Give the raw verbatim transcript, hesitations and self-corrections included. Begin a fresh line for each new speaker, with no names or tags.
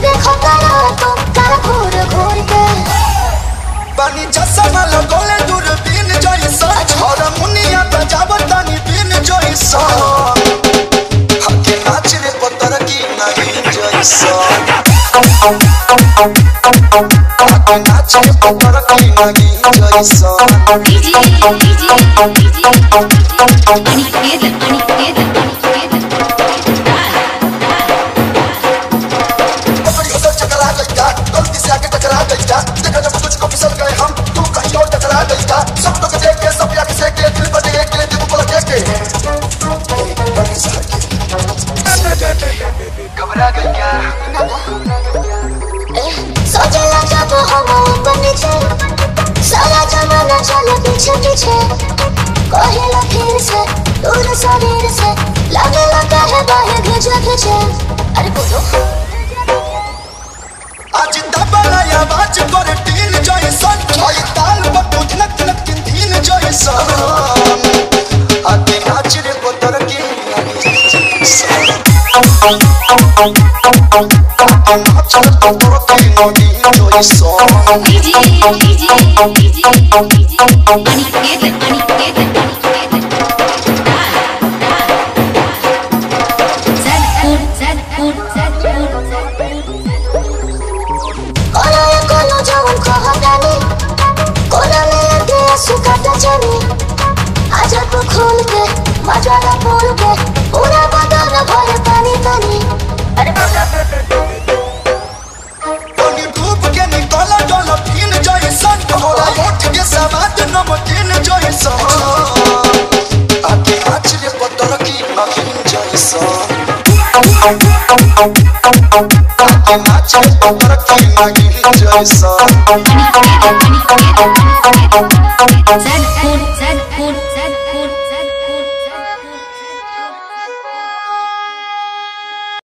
देखो तारा तो का घूर घूर के
पानी चश्मा लगोले दूरबीन जैसा और मुनिया बजावत तानी बीन जैसा हके नाच रे पत्थर की नहीं जैसा हके नाच रे पत्थर की नहीं जैसा
डीजे डीजे डीजे पानी के दे पानी के दे
टकरा गया गलती से आके टकरा गया देखा जब तुझको फिसल गए हम तू कहीं और टकरा गया सब लोग देख के सब याद से के दिल पर देख के दिल को लगे के घबरा गया
सोचे लगा तो हम बने छे सारा जमाना चले पीछे पीछे कहेला फिर से दूर शरीर से लगे लगा है बाहें खींचे खींचे अरे बोलो
आज दबला आवाज कर टीन जैसन ओए ताल पर धनक धनक तीन तीन जैसन आके नाच रे पत्थर की आके नाच रे पत्थर की नदी जैसन
डीजे डीजे डीजे पानी के दे पानी के दे ज़रूर ज़रूर ज़रूर कोनो जवन कहतानी कोना में के सुकाता जानी आजा तो खोल के मजा ना बोल के पूरा बदन भर पानी पानी अरे बाबा
पानी डूब के निकला डॉल्फिन जैसन तोरा होठ के सवाद नमकीन जैसन आके नाच रे पत्थर की नगीन जैसन आके नाच रे पत्थर की नगीन जैसन
ज़रूर ज़रूर